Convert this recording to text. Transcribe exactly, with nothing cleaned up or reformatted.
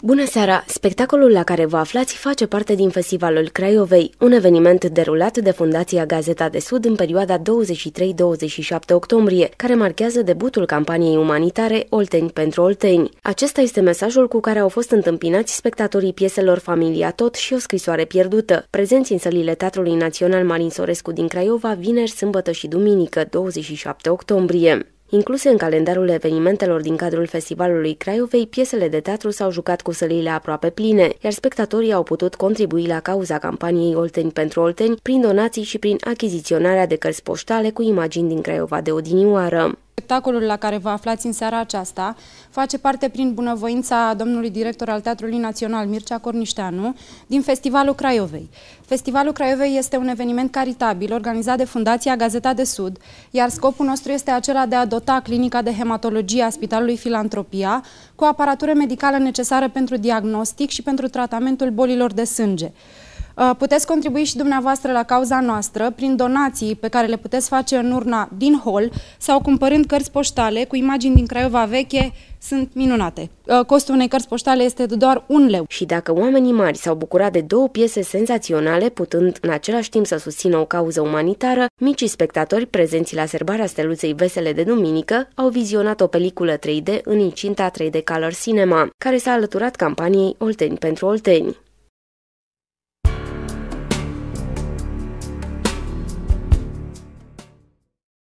Bună seara! Spectacolul la care vă aflați face parte din Festivalul Craiovei, un eveniment derulat de Fundația Gazeta de Sud în perioada douăzeci și trei douăzeci și șapte octombrie, care marchează debutul campaniei umanitare Olteni pentru Olteni. Acesta este mesajul cu care au fost întâmpinați spectatorii pieselor Familia Tot și O scrisoare pierdută, prezenți în sălile Teatrului Național Marin Sorescu din Craiova, vineri, sâmbătă și duminică, douăzeci și șapte octombrie. Incluse în calendarul evenimentelor din cadrul Festivalului Craiovei, piesele de teatru s-au jucat cu sălile aproape pline, iar spectatorii au putut contribui la cauza campaniei Olteni pentru Olteni prin donații și prin achiziționarea de cărți poștale cu imagini din Craiova de odinioară. Spectacolul la care vă aflați în seara aceasta face parte, prin bunăvoința domnului director al Teatrului Național, Mircea Cornișteanu, din Festivalul Craiovei. Festivalul Craiovei este un eveniment caritabil organizat de Fundația Gazeta de Sud, iar scopul nostru este acela de a dota clinica de hematologie a Spitalului Filantropia cu aparatură medicală necesară pentru diagnostic și pentru tratamentul bolilor de sânge. Puteți contribui și dumneavoastră la cauza noastră prin donații pe care le puteți face în urna din hol sau cumpărând cărți poștale cu imagini din Craiova veche. Sunt minunate. Costul unei cărți poștale este de doar un leu. Și dacă oamenii mari s-au bucurat de două piese senzaționale, putând în același timp să susțină o cauză umanitară, micii spectatori prezenți la serbarea steluței vesele de duminică au vizionat o peliculă trei D în incinta trei D Color Cinema, care s-a alăturat campaniei Olteni pentru Olteni.